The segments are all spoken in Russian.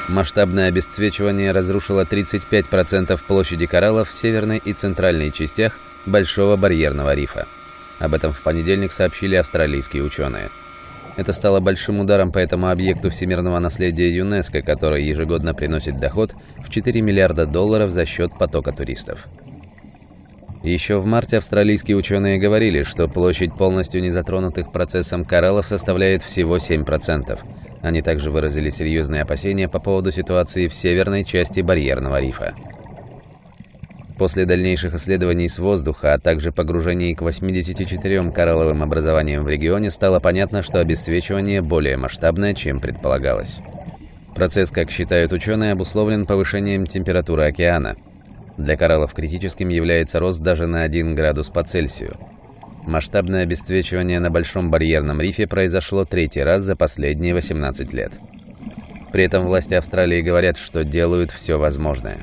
Масштабное обесцвечивание разрушило 35% площади кораллов в северной и центральной частях Большого барьерного рифа. Об этом в понедельник сообщили австралийские ученые. Это стало большим ударом по этому объекту всемирного наследия ЮНЕСКО, который ежегодно приносит доход в $4 миллиарда за счет потока туристов. Еще в марте австралийские ученые говорили, что площадь полностью незатронутых процессом кораллов составляет всего 7%. Они также выразили серьезные опасения по поводу ситуации в северной части барьерного рифа. После дальнейших исследований с воздуха, а также погружений к 84 коралловым образованиям в регионе, стало понятно, что обесцвечивание более масштабное, чем предполагалось. Процесс, как считают ученые, обусловлен повышением температуры океана. Для кораллов критическим является рост даже на 1 градус по Цельсию. Масштабное обесцвечивание на Большом барьерном рифе произошло 3-й раз за последние 18 лет. При этом власти Австралии говорят, что делают все возможное.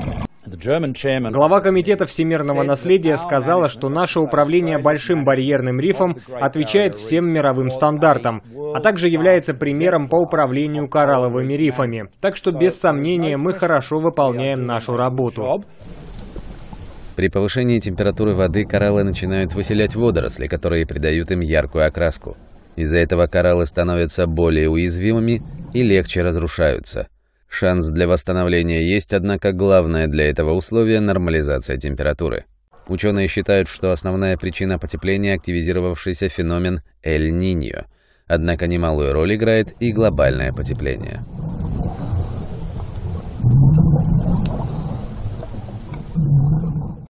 Глава Комитета всемирного наследия сказала, что наше управление Большим барьерным рифом отвечает всем мировым стандартам, а также является примером по управлению коралловыми рифами. Так что, без сомнения, мы хорошо выполняем нашу работу. При повышении температуры воды кораллы начинают выселять водоросли, которые придают им яркую окраску. Из-за этого кораллы становятся более уязвимыми и легче разрушаются. Шанс для восстановления есть, однако главное для этого условие – нормализация температуры. Ученые считают, что основная причина потепления – активизировавшийся феномен Эль-Ниньо. Однако немалую роль играет и глобальное потепление.